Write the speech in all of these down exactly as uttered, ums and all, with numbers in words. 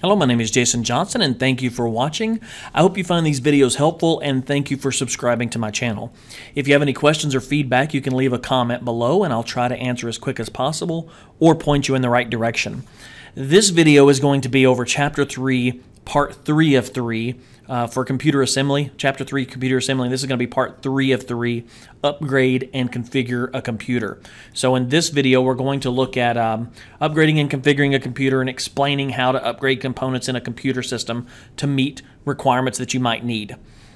Hello, my name is Jason Johnson and thank you for watching. I hope you find these videos helpful and thank you for subscribing to my channel. If you have any questions or feedback, you can leave a comment below and I'll try to answer as quick as possible or point you in the right direction. This video is going to be over Chapter three, Part three of three uh, for computer assembly. Chapter three, computer assembly. This is going to be Part three of three, upgrade and configure a computer. So in this video, we're going to look at um, upgrading and configuring a computer and explaining how to upgrade components in a computer system to meet requirements that you might need.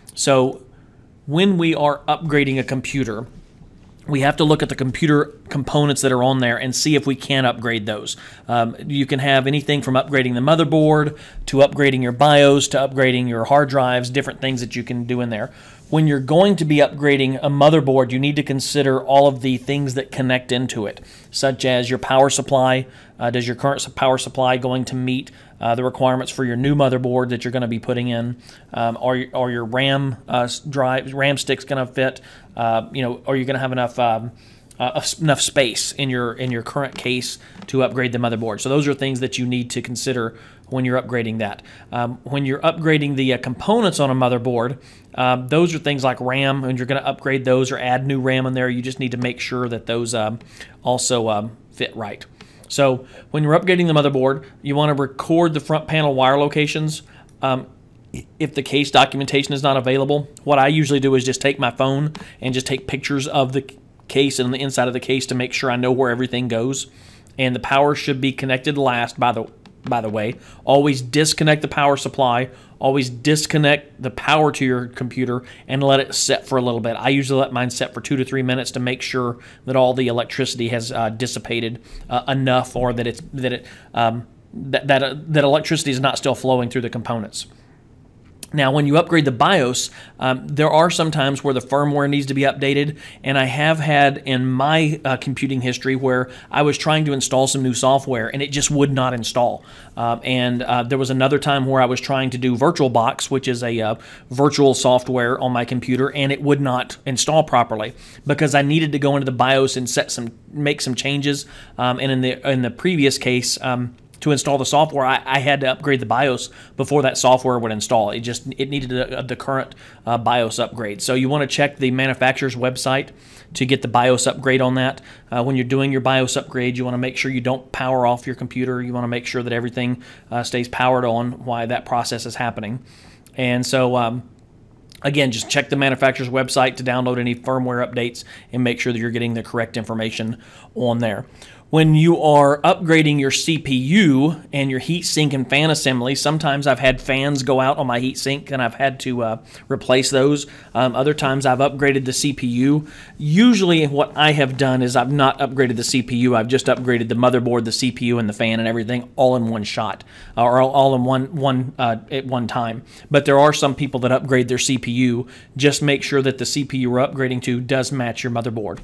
So when we are upgrading a computer, we have to look at the computer components that are on there and see if we can upgrade those. Um, you can have anything from upgrading the motherboard to upgrading your BIOS to upgrading your hard drives, different things that you can do in there. When you're going to be upgrading a motherboard, you need to consider all of the things that connect into it, such as your power supply. Uh, does your current power supply going to meet uh, the requirements for your new motherboard that you're going to be putting in? Um, are, are your RAM uh, drive, RAM sticks going to fit? Uh, you know, are you going to have enough um, uh, enough space in your in your current case to upgrade the motherboard? So those are things that you need to consider when you're upgrading that. Um, when you're upgrading the uh, components on a motherboard, um, those are things like RAM. When you're going to upgrade those or add new RAM in there, you just need to make sure that those um, also um, fit right. So when you're upgrading the motherboard, you want to record the front panel wire locations. Um, if the case documentation is not available, what I usually do is just take my phone and just take pictures of the case and the inside of the case to make sure I know where everything goes. And the power should be connected last, by the by the way. Always disconnect the power supply. Always disconnect the power to your computer and let it set for a little bit. I usually let mine set for two to three minutes to make sure that all the electricity has uh, dissipated uh, enough, or that it's that it um, that that, uh, that electricity is not still flowing through the components. Now, when you upgrade the BIOS, um, there are some times where the firmware needs to be updated, and I have had in my uh, computing history where I was trying to install some new software and it just would not install. Uh, and uh, there was another time where I was trying to do VirtualBox, which is a uh, virtual software on my computer, and it would not install properly because I needed to go into the BIOS and set some, make some changes. Um, and in the in the previous case, um, to install the software, I, I had to upgrade the BIOS before that software would install. It just it needed a, a, the current uh, BIOS upgrade. So you want to check the manufacturer's website to get the BIOS upgrade on that. Uh, when you're doing your BIOS upgrade, you want to make sure you don't power off your computer. You want to make sure that everything uh, stays powered on while that process is happening. And so um, again, just check the manufacturer's website to download any firmware updates and make sure that you're getting the correct information on there. When you are upgrading your C P U and your heatsink and fan assembly, sometimes I've had fans go out on my heatsink and I've had to uh, replace those. Um, other times I've upgraded the C P U. Usually what I have done is I've not upgraded the C P U. I've just upgraded the motherboard, the C P U, and the fan and everything all in one shot, or all, all in one, one uh, at one time. But there are some people that upgrade their C P U. Just make sure that the C P U you're upgrading to does match your motherboard.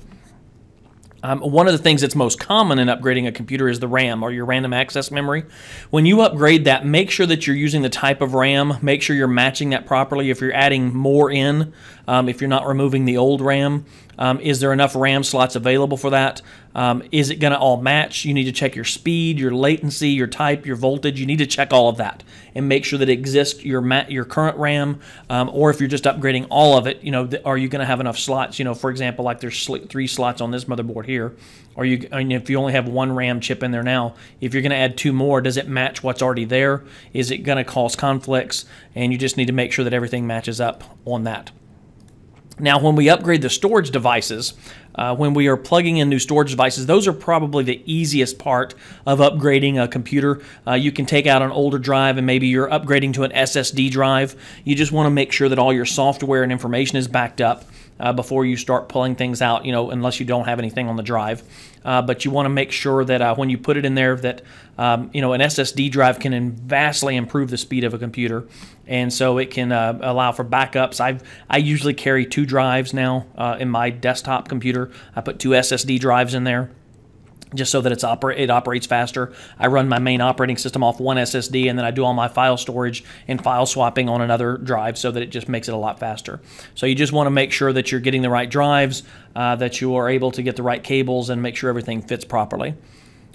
Um, one of the things that's most common in upgrading a computer is the RAM, or your random access memory. When you upgrade that, make sure that you're using the type of RAM. Make sure you're matching that properly. If you're adding more in, um, if you're not removing the old RAM, um, is there enough RAM slots available for that? Um, is it going to all match? You need to check your speed, your latency, your type, your voltage. You need to check all of that and make sure that it exists, your mat, your current RAM, um, or if you're just upgrading all of it, you know, are you going to have enough slots? You know, for example, like there's three slots on this motherboard here. Or you, I mean, if you only have one RAM chip in there now, if you're going to add two more, does it match what's already there? Is it going to cause conflicts? And you just need to make sure that everything matches up on that. Now, when we upgrade the storage devices, uh, when we are plugging in new storage devices, those are probably the easiest part of upgrading a computer. Uh, you can take out an older drive and maybe you're upgrading to an S S D drive. You just want to make sure that all your software and information is backed up uh, before you start pulling things out, you know, unless you don't have anything on the drive. Uh, but you want to make sure that uh, when you put it in there that, um, you know, an S S D drive can vastly improve the speed of a computer. And so it can uh, allow for backups. I've, I usually carry two drives now uh, in my desktop computer. I put two S S D drives in there just so that it's oper it operates faster. I run my main operating system off one S S D, and then I do all my file storage and file swapping on another drive so that it just makes it a lot faster. So you just want to make sure that you're getting the right drives, uh, that you are able to get the right cables, and make sure everything fits properly.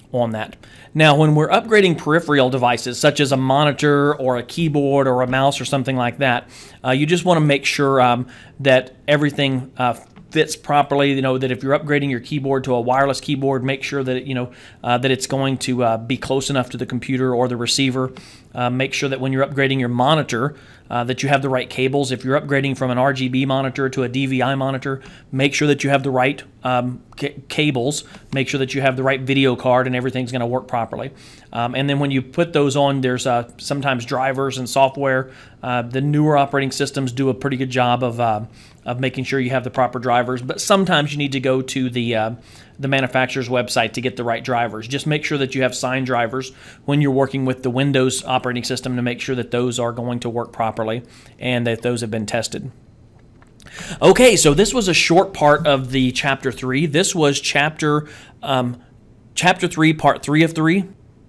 on that. Now, when we're upgrading peripheral devices, such as a monitor or a keyboard or a mouse or something like that, uh, you just want to make sure um, that everything uh, fits properly. You know, that if you're upgrading your keyboard to a wireless keyboard, make sure that it, you know uh, that it's going to uh, be close enough to the computer or the receiver. Uh, make sure that when you're upgrading your monitor, uh, that you have the right cables. If you're upgrading from an R G B monitor to a D V I monitor, make sure that you have the right um, cables. Make sure that you have the right video card and everything's going to work properly. Um, and then when you put those on, there's uh, sometimes drivers and software. Uh, the newer operating systems do a pretty good job of uh, of making sure you have the proper drivers, but sometimes you need to go to the uh, the manufacturer's website to get the right drivers. Just make sure that you have signed drivers when you're working with the Windows operating system to make sure that those are going to work properly and that those have been tested. Okay, so this was a short part of the chapter three. This was chapter um, chapter three, part three of three,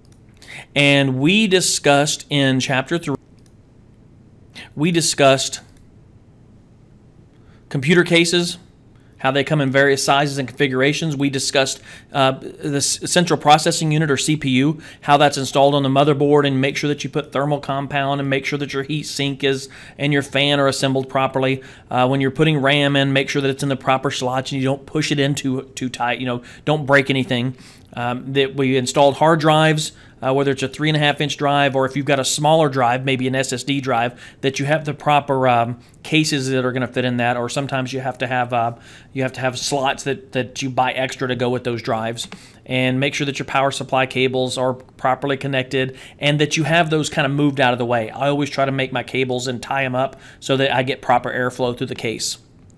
and we discussed in chapter three. We discussed computer cases, how they come in various sizes and configurations. We discussed uh, the central processing unit, or C P U, how that's installed on the motherboard, and make sure that you put thermal compound and make sure that your heat sink is and your fan are assembled properly. Uh, when you're putting RAM in, make sure that it's in the proper slots and you don't push it in too, too tight. You know, don't break anything. Um, that we installed hard drives, uh, whether it's a three and a half inch drive or if you've got a smaller drive, maybe an S S D drive, that you have the proper um, cases that are going to fit in that. Or sometimes you have to have uh, you have to have slots that that you buy extra to go with those drives. And make sure that your power supply cables are properly connected and that you have those kind of moved out of the way. I always try to make my cables and tie them up so that I get proper airflow through the case.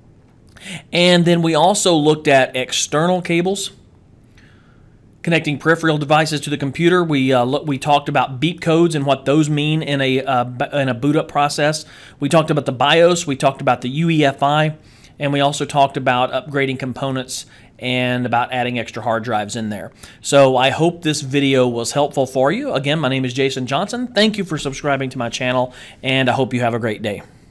And then we also looked at external cables connecting peripheral devices to the computer. We uh, look, we talked about beep codes and what those mean in a uh, in a boot up process. We talked about the BIOS. We talked about the U E F I, and we also talked about upgrading components and about adding extra hard drives in there. So I hope this video was helpful for you. Again, my name is Jason Johnson. Thank you for subscribing to my channel, and I hope you have a great day.